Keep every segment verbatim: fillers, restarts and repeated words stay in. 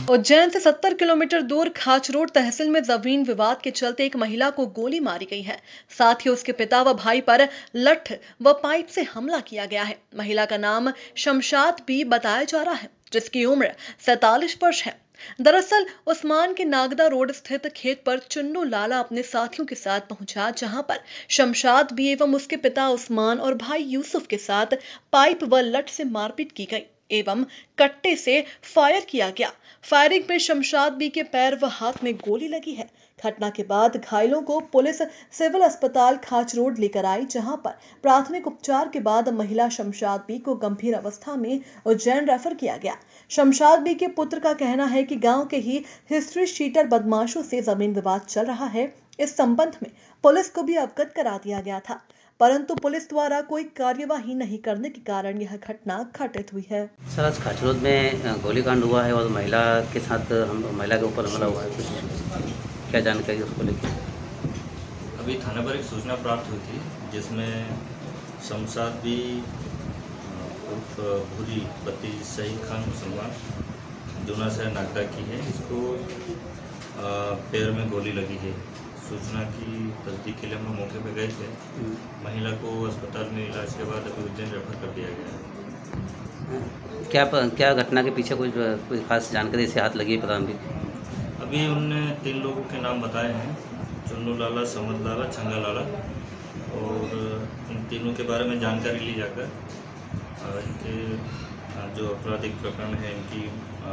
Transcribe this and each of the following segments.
उज्जैन से सत्तर किलोमीटर दूर खाचरोड तहसील में जमीन विवाद के चलते एक महिला को गोली मारी गई है। साथ ही उसके पिता व भाई पर लठ व पाइप से हमला किया गया है। महिला का नाम शमशाद बी बताया जा रहा है, जिसकी उम्र सैतालीस वर्ष है। दरअसल उस्मान के नागदा रोड स्थित खेत पर चुन्नू लाला अपने साथियों के साथ पहुंचा, जहां पर शमशाद बी एवं उसके पिता उस्मान और भाई यूसुफ के साथ पाइप व लठ से मारपीट की गई एवं कट्टे से फायर किया गया। फायरिंग में शमशाद बी के पैर व हाथ में गोली लगी है। घटना के बाद घायलों को पुलिस सिविल अस्पताल खाचरोड लेकर आई, जहां पर प्राथमिक उपचार के बाद महिला शमशाद बी को गंभीर अवस्था में उज्जैन रेफर किया गया। शमशाद बी के पुत्र का कहना है कि गांव के ही हिस्ट्री शीटर बदमाशों से जमीन विवाद चल रहा है। इस संबंध में पुलिस को भी अवगत करा दिया गया था, परंतु पुलिस द्वारा कोई कार्यवाही नहीं करने के कारण यह घटना घटित हुई है। सर, आज खाचरोड में गोलीकांड हुआ है और महिला के साथ हम महिला के ऊपर हमला हुआ है, कुछ क्या जानकारी उसको लेकर? अभी थाने पर एक सूचना प्राप्त हुई थी, जिसमें शमशाद बी उर्फ भूरी पति शहीद खान मुसलमान जूना शहर नागदा की है। इसको पैर में गोली लगी है। सूचना की तस्दीक के लिए हम लोग मौके पर गए थे। महिला को अस्पताल में इलाज के बाद अभी उज्जैन रेफर कर दिया गया है। क्या क्या घटना के पीछे कोई कोई खास जानकारी से हाथ लगी है पता नहीं? अभी उनने तीन लोगों के नाम बताए हैं, चुन्नू लाला, समद लाला, छंगा लाला, और इन तीनों के बारे में जानकारी ली जाकर इनके जो आपराधिक प्रकरण है, इनकी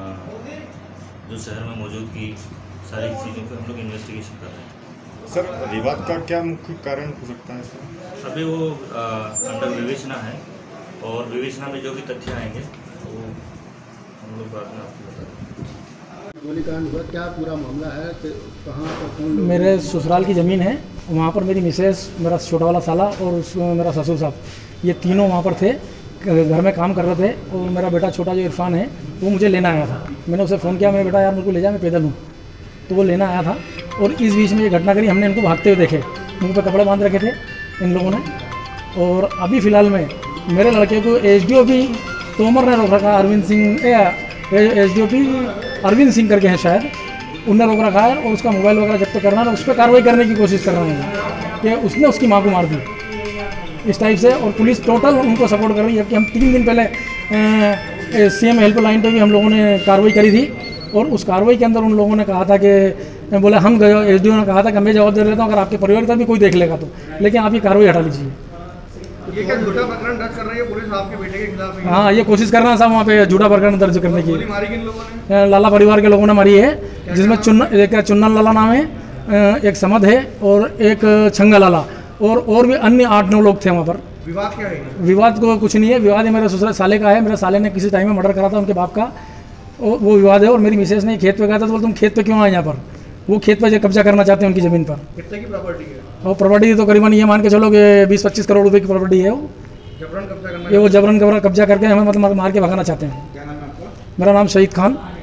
जो शहर में मौजूद की सारी चीज़ों पर हम लोग इन्वेस्टिगेशन कर रहे हैं। सर, विवाद का क्या मुख्य कारण हो सकता है सर? अभी वो अंडर विवेचना है और विवेचना में जो भी तथ्य आएंगे वो हम लोग बाद में आपको बता देंगे। गोलीकांड हुआ, क्या पूरा मामला है, कहाँ पर कौन? मेरे ससुराल की ज़मीन है, वहाँ पर मेरी मिसेस, मेरा छोटा वाला साला और उस मेरा ससुर साहब, ये तीनों वहाँ पर थे, घर में काम कर रहे थे। और मेरा बेटा छोटा जो इरफान है वो मुझे लेना आया था। मैंने उसे फ़ोन किया, मैं बेटा यार मेरे को ले जा, मैं पैदल हूँ, तो वो लेना आया था। और इस बीच में ये घटना करी, हमने इनको भागते हुए देखे, मुंह पे कपड़े बांध रखे थे इन लोगों ने। और अभी फ़िलहाल में मेरे लड़के को S D O P Tomar ने रोक रखा, Arvind Singh, S D O P Arvind Singh करके हैं शायद, उनने रोक रखा है। और उसका मोबाइल वगैरह जब्त करना है, उस पर कार्रवाई करने की कोशिश कर रहे हैं कि उसने उसकी माँ को मार दी, इस टाइप से। और पुलिस टोटल उनको सपोर्ट कर रही है कि हम तीन दिन पहले सी एम हेल्पलाइन पर भी हम लोगों ने कार्रवाई करी थी। और उस कार्रवाई के अंदर उन लोगों ने कहा था कि बोले हम गए, एस डी ओ ने कहा था कि मैं जवाब दे लेता हूँ अगर आपके परिवार का भी कोई देख लेगा तो, लेकिन आप ये कार्रवाई हटा लीजिए। ये क्या झूठा प्रकरण दर्ज कर रही है पुलिस आपके बेटे के खिलाफ? हाँ, ये कोशिश कर रहा है साहब वहाँ पे झूठा प्रकरण दर्ज करने की। गोली मारी किन लोगों ने? लाला परिवार के लोगों ने मारी है, जिसमें चुन्ना एक चुन्नन लाला नाम है, एक समद है और एक छंगा लाला, और और भी अन्य आठ नौ लोग थे वहाँ पर। विवाद क्या है? विवाद को कुछ नहीं है, विवाद है मेरे ससुर साले का है। मेरे साले ने किसी टाइम में मर्डर करा था उनके बाप का, वो विवाद है। और मेरी मिसेस ने खेत पे गया था तो बोलते तुम खेत पे क्यों आए यहाँ पर? वो खेत पे कब्जा करना चाहते हैं उनकी ज़मीन पर। कितने की प्रॉपर्टी है? और प्रॉपर्टी तो करीबन ये मान के चलो कि बीस पच्चीस करोड़ रुपए की प्रॉपर्टी है। वो जबरन कब्जा करना, ये वो जबरन कब्जा करके हमें मतलब मार के भगाना चाहते हैं। क्या नाम है आपका? मेरा नाम शहीद खान।